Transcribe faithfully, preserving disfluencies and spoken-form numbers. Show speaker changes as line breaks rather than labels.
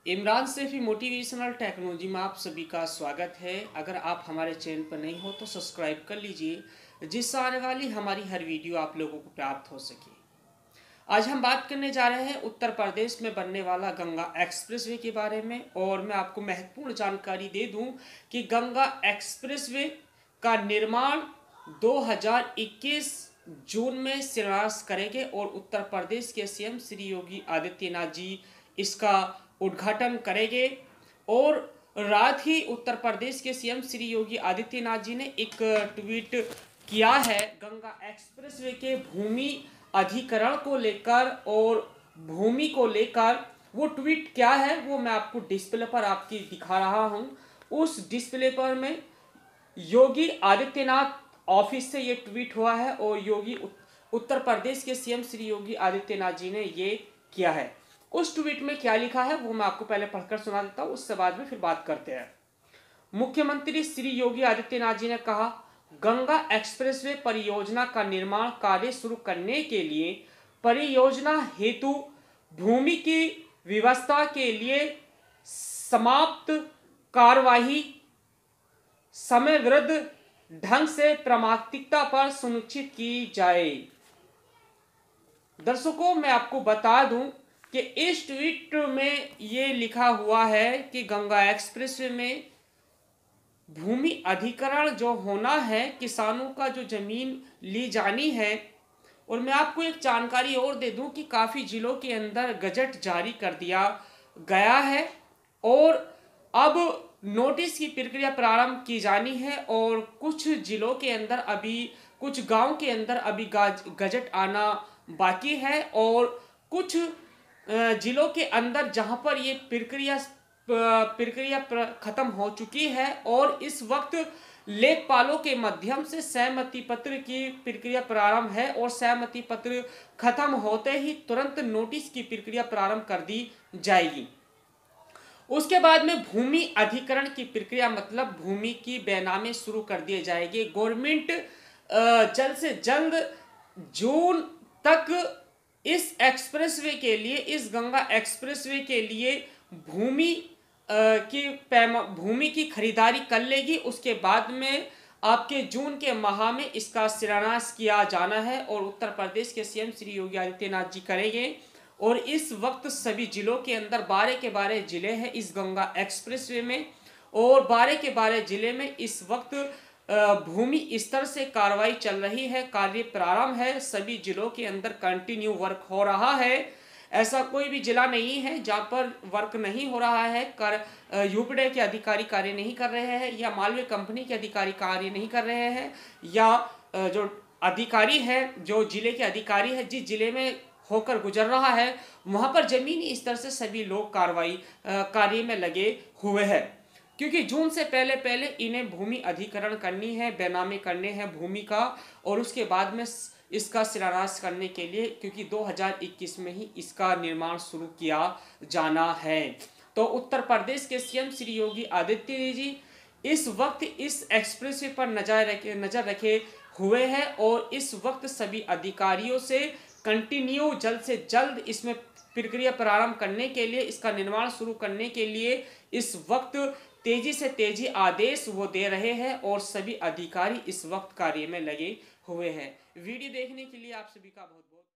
Imran Saifi motivational technology में आप सभी का स्वागत है। अगर आप हमारे चैनल पर नहीं हो तो सब्सक्राइब कर लीजिए, जिससे आने वाली हमारी हर वीडियो आप लोगों को प्राप्त हो सके। आज हम बात करने जा रहे हैं उत्तर प्रदेश में बनने वाला गंगा एक्सप्रेसवे के बारे में। और मैं आपको महत्वपूर्ण जानकारी दे दूं कि गंगा एक्सप्रेसवे का निर्माण दो हज़ार इक्कीस जून में शिलान्यास करेंगे और उत्तर प्रदेश के सीएम श्री योगी आदित्यनाथ जी इसका उद्घाटन करेंगे। और रात ही उत्तर प्रदेश के सीएम श्री योगी आदित्यनाथ जी ने एक ट्वीट किया है गंगा एक्सप्रेसवे के भूमि अधिग्रहण को लेकर और भूमि को लेकर। वो ट्वीट क्या है वो मैं आपको डिस्प्ले पर आपकी दिखा रहा हूं। उस डिस्प्ले पर में योगी आदित्यनाथ ऑफिस से ये ट्वीट हुआ है और योगी उत्तर प्रदेश के सीएम श्री योगी आदित्यनाथ जी ने ये किया है। उस ट्वीट में क्या लिखा है वो मैं आपको पहले पढ़कर सुना देता हूं, उसके बाद में फिर बात करते हैं। मुख्यमंत्री श्री योगी आदित्यनाथ जी ने कहा, गंगा एक्सप्रेसवे परियोजना का निर्माण कार्य शुरू करने के लिए परियोजना हेतु भूमि की व्यवस्था के लिए समाप्त कार्यवाही समयबद्ध ढंग से प्रामाणिकता पर सुनिश्चित की जाए। दर्शकों, मैं आपको बता दूं कि इस ट्वीट में ये लिखा हुआ है कि गंगा एक्सप्रेसवे में भूमि अधिग्रहण जो होना है, किसानों का जो जमीन ली जानी है। और मैं आपको एक जानकारी और दे दूं कि काफ़ी जिलों के अंदर गजट जारी कर दिया गया है और अब नोटिस की प्रक्रिया प्रारंभ की जानी है। और कुछ जिलों के अंदर अभी, कुछ गांव के अंदर अभी गजट आना बाकी है और कुछ जिलों के अंदर जहां पर ये प्रक्रिया प्रक्रिया खत्म हो चुकी है और इस वक्त लेखपालों के माध्यम से सहमति पत्र की प्रक्रिया प्रारंभ है और सहमति पत्र खत्म होते ही तुरंत नोटिस की प्रक्रिया प्रारंभ कर दी जाएगी। उसके बाद में भूमि अधिग्रहण की प्रक्रिया मतलब भूमि की बेनामी शुरू कर दिए जाएगी। गवर्नमेंट जल्द से जल्द जून तक इस एक्सप्रेसवे के लिए, इस गंगा एक्सप्रेसवे के लिए भूमि की भूमि की खरीदारी कर लेगी। उसके बाद में आपके जून के माह में इसका शिलान्यास किया जाना है और उत्तर प्रदेश के सीएम श्री योगी आदित्यनाथ जी करेंगे। और इस वक्त सभी जिलों के अंदर बारह के बारह जिले हैं इस गंगा एक्सप्रेसवे में और बारह के बारह जिले में इस वक्त भूमि स्तर से कार्रवाई चल रही है, कार्य प्रारंभ है। सभी जिलों के अंदर कंटिन्यू वर्क हो रहा है। ऐसा कोई भी जिला नहीं है जहां पर वर्क नहीं हो रहा है। कर यूपीडे के अधिकारी कार्य नहीं कर रहे हैं या मालवीय कंपनी के अधिकारी कार्य नहीं कर रहे हैं या जो अधिकारी है, जो जिले के अधिकारी है, जिस जिले में होकर गुजर रहा है वहां पर जमीनी स्तर से सभी लोग कार्रवाई कार्य में लगे हुए हैं। क्योंकि जून से पहले पहले इन्हें भूमि अधिग्रहण करनी है, बेनामी करने हैं भूमि का और उसके बाद में इसका शिलान्यास करने के लिए, क्योंकि दो हज़ार इक्कीस में ही इसका निर्माण शुरू किया जाना है। तो उत्तर प्रदेश के सीएम श्री योगी आदित्यनाथ जी इस वक्त इस एक्सप्रेसवे पर नजर रखे नजर रखे हुए हैं और इस वक्त सभी अधिकारियों से कंटिन्यू जल्द से जल्द इसमें प्रक्रिया प्रारंभ करने के लिए, इसका निर्माण शुरू करने के लिए इस वक्त तेजी से तेजी आदेश वो दे रहे हैं और सभी अधिकारी इस वक्त कार्य में लगे हुए हैं। वीडियो देखने के लिए आप सभी का बहुत बहुत